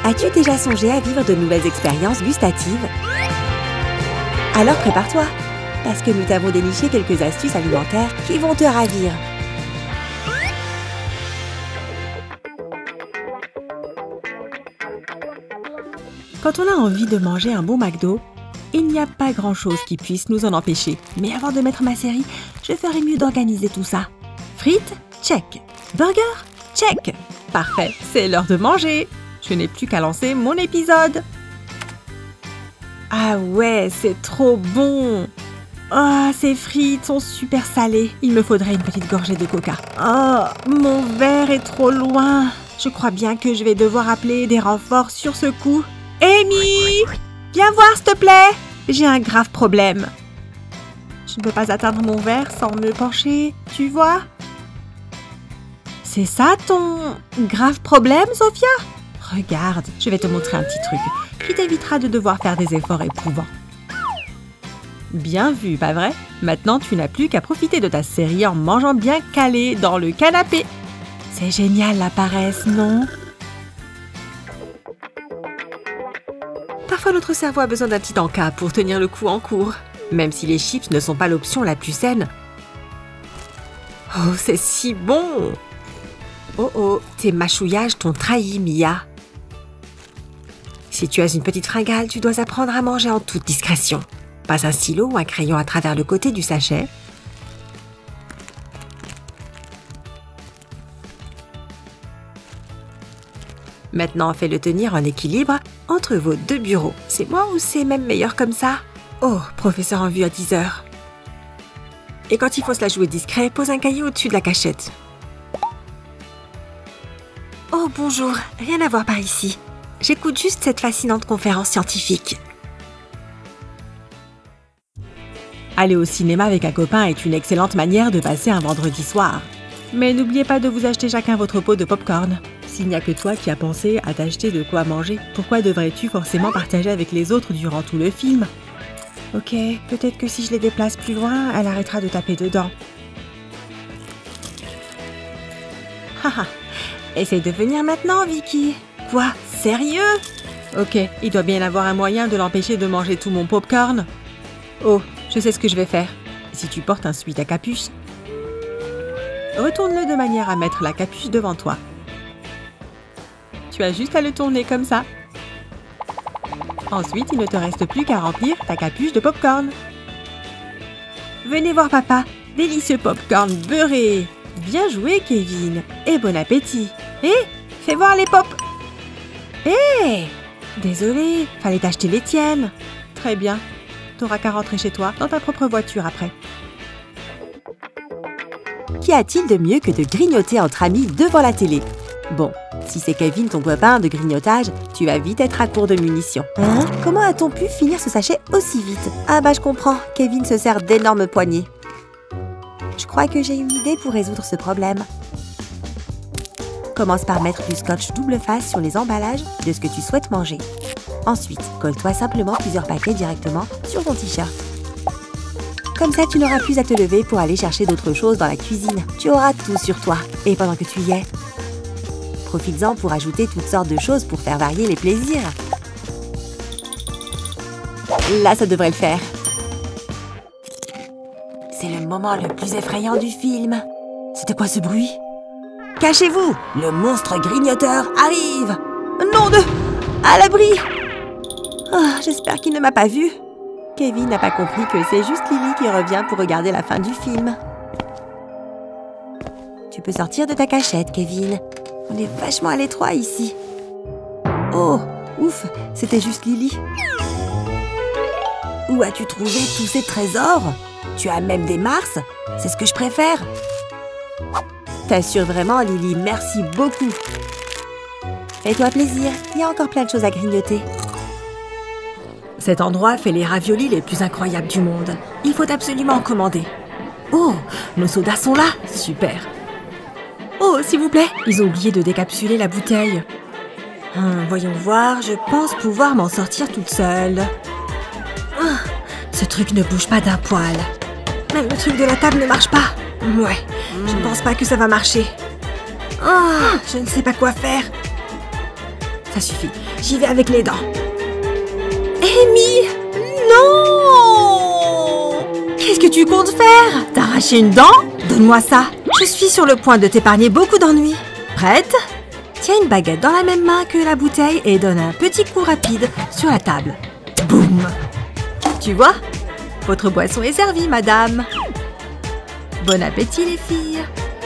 As-tu déjà songé à vivre de nouvelles expériences gustatives? Alors prépare-toi, parce que nous t'avons déniché quelques astuces alimentaires qui vont te ravir. Quand on a envie de manger un bon McDo, il n'y a pas grand-chose qui puisse nous en empêcher. Mais avant de mettre ma série, je ferais mieux d'organiser tout ça. Frites? Check. Burger? Check. Parfait, c'est l'heure de manger. Je n'ai plus qu'à lancer mon épisode. Ah ouais, c'est trop bon. Oh, ces frites sont super salées. Il me faudrait une petite gorgée de coca. Oh, mon verre est trop loin. Je crois bien que je vais devoir appeler des renforts sur ce coup. Amy! Viens voir, s'il te plaît! J'ai un grave problème. Je ne peux pas atteindre mon verre sans me pencher, tu vois? C'est ça ton grave problème, Sophia? Regarde, je vais te montrer un petit truc qui t'évitera de devoir faire des efforts éprouvants. Bien vu, pas vrai? Maintenant, tu n'as plus qu'à profiter de ta série en mangeant bien calé dans le canapé. C'est génial la paresse, non? Parfois, notre cerveau a besoin d'un petit encas pour tenir le coup en cours, même si les chips ne sont pas l'option la plus saine. Oh, c'est si bon! Oh oh, tes mâchouillages t'ont trahi, Mia. Si tu as une petite fringale, tu dois apprendre à manger en toute discrétion. Passe un stylo ou un crayon à travers le côté du sachet. Maintenant, fais-le tenir en équilibre entre vos deux bureaux. C'est moi ou c'est même meilleur comme ça? Oh, professeur en vue à 10 heures. Et quand il faut se la jouer discret, pose un cahier au-dessus de la cachette. Oh, bonjour. Rien à voir par ici. J'écoute juste cette fascinante conférence scientifique. Aller au cinéma avec un copain est une excellente manière de passer un vendredi soir. Mais n'oubliez pas de vous acheter chacun votre pot de popcorn. S'il n'y a que toi qui as pensé à t'acheter de quoi manger, pourquoi devrais-tu forcément partager avec les autres durant tout le film? Ok, peut-être que si je les déplace plus loin, elle arrêtera de taper dedans. Haha, essaye de venir maintenant, Vicky. Quoi? Sérieux? Ok, il doit bien y avoir un moyen de l'empêcher de manger tout mon popcorn. Oh, je sais ce que je vais faire. Si tu portes un sweat à capuche, retourne-le de manière à mettre la capuche devant toi. Tu as juste à le tourner comme ça. Ensuite, il ne te reste plus qu'à remplir ta capuche de popcorn. Venez voir papa, délicieux popcorn beurré. Bien joué, Kevin, et bon appétit. Hé, fais voir les pop. Hé, désolé, fallait t'acheter les tiennes. Très bien, t'auras qu'à rentrer chez toi dans ta propre voiture après. Qu'y a-t-il de mieux que de grignoter entre amis devant la télé? Bon, si c'est Kevin ton copain de grignotage, tu vas vite être à court de munitions. Hein? Comment a-t-on pu finir ce sachet aussi vite? Ah bah je comprends, Kevin se sert d'énormes poignées. Je crois que j'ai une idée pour résoudre ce problème. Commence par mettre du scotch double face sur les emballages de ce que tu souhaites manger. Ensuite, colle-toi simplement plusieurs paquets directement sur ton t-shirt. Comme ça, tu n'auras plus à te lever pour aller chercher d'autres choses dans la cuisine. Tu auras tout sur toi. Et pendant que tu y es, profites-en pour ajouter toutes sortes de choses pour faire varier les plaisirs. Là, ça devrait le faire. C'est le moment le plus effrayant du film. C'était quoi ce bruit? Cachez-vous! Le monstre grignoteur arrive! Nom de... À l'abri! Oh, j'espère qu'il ne m'a pas vue. Kevin n'a pas compris que c'est juste Lily qui revient pour regarder la fin du film. Tu peux sortir de ta cachette, Kevin. On est vachement à l'étroit ici. Oh, ouf, c'était juste Lily. Où as-tu trouvé tous ces trésors? Tu as même des Mars? C'est ce que je préfère. T'assures vraiment, Lily, merci beaucoup. Fais-toi plaisir, il y a encore plein de choses à grignoter. Cet endroit fait les raviolis les plus incroyables du monde. Il faut absolument en commander. Oh, nos sodas sont là, super. Oh, s'il vous plaît, ils ont oublié de décapsuler la bouteille. Voyons voir, je pense pouvoir m'en sortir toute seule. Ce truc ne bouge pas d'un poil. Même le truc de la table ne marche pas. Ouais, je ne pense pas que ça va marcher. Je ne sais pas quoi faire. Ça suffit, j'y vais avec les dents. Amy! Non! Qu'est-ce que tu comptes faire? T'arracher une dent? Donne-moi ça. Je suis sur le point de t'épargner beaucoup d'ennuis. Prête? Tiens une baguette dans la même main que la bouteille et donne un petit coup rapide sur la table. Boum! Tu vois? Votre boisson est servie, madame. Bon appétit, les filles.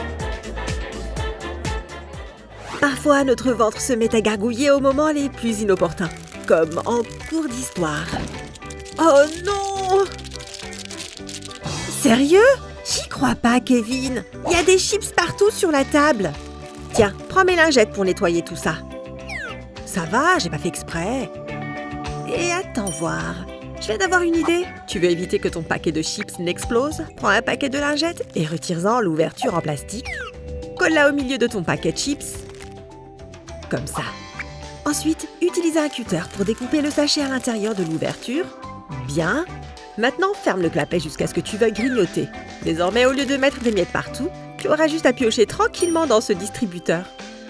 Parfois, notre ventre se met à gargouiller aux moments les plus inopportuns, comme en cours d'histoire. Oh non! Sérieux? J'y crois pas, Kevin. Il y a des chips partout sur la table. Tiens, prends mes lingettes pour nettoyer tout ça. Ça va, j'ai pas fait exprès. Et attends voir. Je viens d'avoir une idée. Tu veux éviter que ton paquet de chips n'explose? Prends un paquet de lingettes et retire-en l'ouverture en plastique. Colle-la au milieu de ton paquet de chips. Comme ça. Ensuite, utilise un cutter pour découper le sachet à l'intérieur de l'ouverture. Bien. Maintenant, ferme le clapet jusqu'à ce que tu veuilles grignoter. Désormais, au lieu de mettre des miettes partout, tu auras juste à piocher tranquillement dans ce distributeur.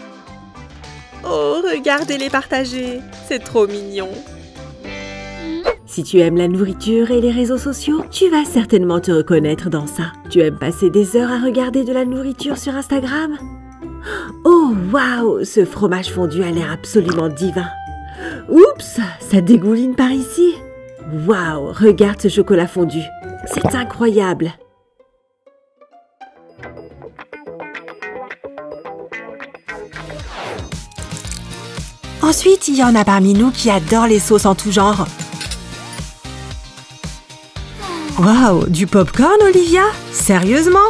Oh, regardez-les partager. C'est trop mignon. Si tu aimes la nourriture et les réseaux sociaux, tu vas certainement te reconnaître dans ça. Tu aimes passer des heures à regarder de la nourriture sur Instagram? Oh, waouh! Ce fromage fondu a l'air absolument divin. Oups! Ça dégouline par ici. Waouh! Regarde ce chocolat fondu. C'est incroyable. Ensuite, il y en a parmi nous qui adorent les sauces en tout genre. Waouh! Du popcorn, Olivia? Sérieusement?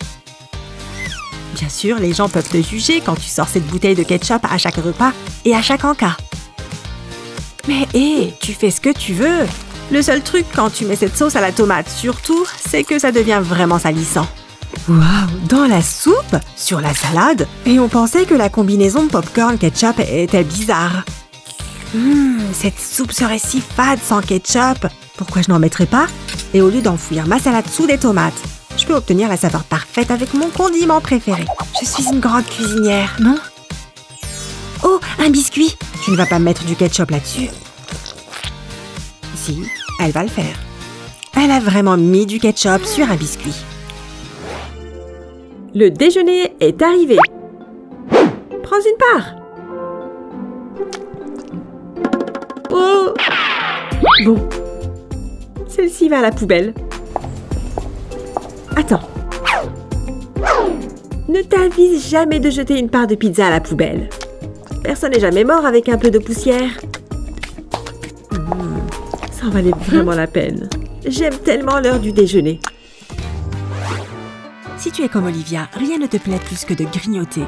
Bien sûr, les gens peuvent te juger quand tu sors cette bouteille de ketchup à chaque repas et à chaque encas. Mais hé, tu fais ce que tu veux. Le seul truc quand tu mets cette sauce à la tomate surtout, c'est que ça devient vraiment salissant. Waouh, dans la soupe? Sur la salade? Et on pensait que la combinaison popcorn-ketchup était bizarre. Cette soupe serait si fade sans ketchup. Pourquoi je n'en mettrais pas? Et au lieu d'enfouir ma salade sous des tomates, je peux obtenir la saveur parfaite avec mon condiment préféré. Je suis une grande cuisinière, non? Oh, un biscuit! Tu ne vas pas mettre du ketchup là-dessus? Si, elle va le faire. Elle a vraiment mis du ketchup sur un biscuit. Le déjeuner est arrivé. Prends une part. Oh! Bon. Celle-ci va à la poubelle. Attends. Ne t'avise jamais de jeter une part de pizza à la poubelle. Personne n'est jamais mort avec un peu de poussière. Ça en valait vraiment la peine. J'aime tellement l'heure du déjeuner. Si tu es comme Olivia, rien ne te plaît plus que de grignoter.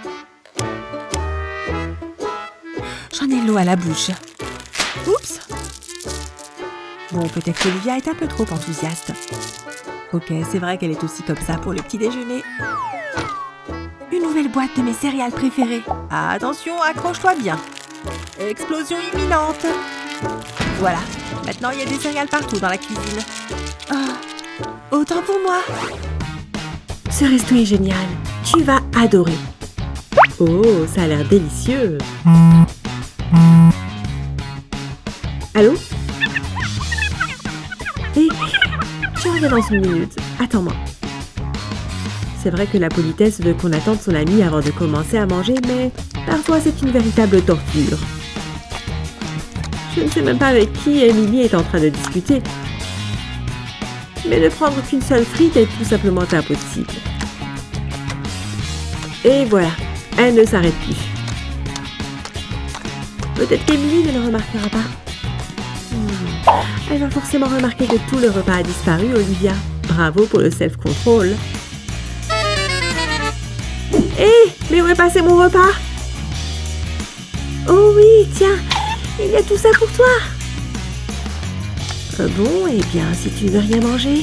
J'en ai l'eau à la bouche. Oups! Bon, peut-être qu'Olivia est un peu trop enthousiaste. Ok, c'est vrai qu'elle est aussi comme ça pour le petit déjeuner. Une nouvelle boîte de mes céréales préférées. Attention, accroche-toi bien. Explosion imminente. Voilà, maintenant il y a des céréales partout dans la cuisine. Oh, autant pour moi. Ce resto est génial. Tu vas adorer. Oh, ça a l'air délicieux. Allô? Hé, je reviens dans une minute. Attends-moi. C'est vrai que la politesse veut qu'on attende son ami avant de commencer à manger, mais parfois c'est une véritable torture. Je ne sais même pas avec qui Emily est en train de discuter. Mais ne prendre qu'une seule frite est tout simplement impossible. Et voilà, elle ne s'arrête plus. Peut-être qu'Emily ne le remarquera pas. Elle va forcément remarquer que tout le repas a disparu, Olivia. Bravo pour le self-control. Hé, mais où est passé mon repas? Oh oui, tiens, il y a tout ça pour toi. Bon, eh bien, si tu ne veux rien manger...